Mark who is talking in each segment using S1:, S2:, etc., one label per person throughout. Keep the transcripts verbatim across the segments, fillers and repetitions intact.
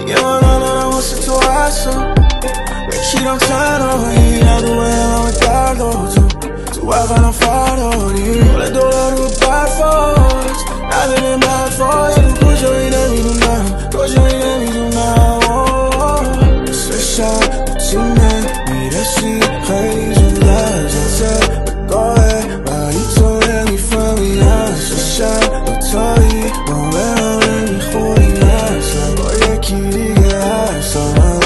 S1: دیگه من ندارم واسه تو اصلا بکیرم تنهایی ندوه همه درد و تو تو بغلم فراری گل دلار رو برفاست نداریم برفا یه رو کجایی نمیدونم کجایی نمیدونم نصف شب تیمه میرسی خیلی زود از ازه بگاهه ولی تو نمیفهمی نصف شب دوتایی ما به هم نمیخوری اصلا با یکی دیگه اصلا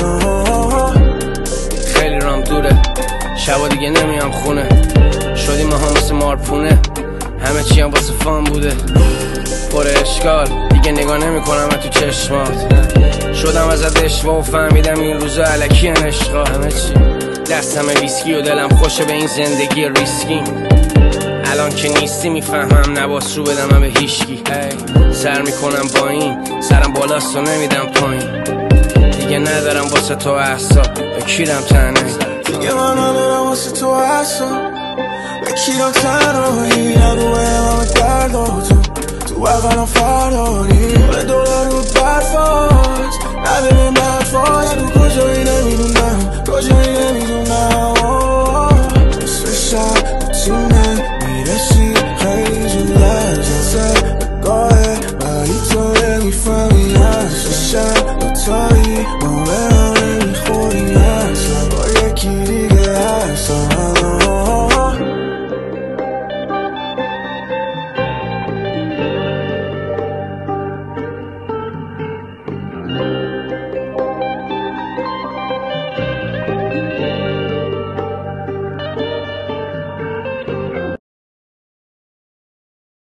S2: خیلی رام دوره شبا دیگه نمیام خونه شدیم ما هم مثل مارپونه همه چی هم واسه فان بوده پر اشکال دیگه نگاه نمی کنم تو چشمات شدم ازت اشوا و فهمیدم این روزا علکی عشقا همه چی دستم ویسکی و دلم خوشه به این زندگی ریسکی الان که نیستی میفهمم نباس رو بدم به هیشکی سر میکنم با این سرم بالاست و نمیدم پایین دیگه ندارم واسه تو احسا بکیرم تنه
S1: دیگه من ندارم واسه تو احسا بکیرم تنهایی ندوه همه درد و تو تو بغلم فراری گل دلار رو برفا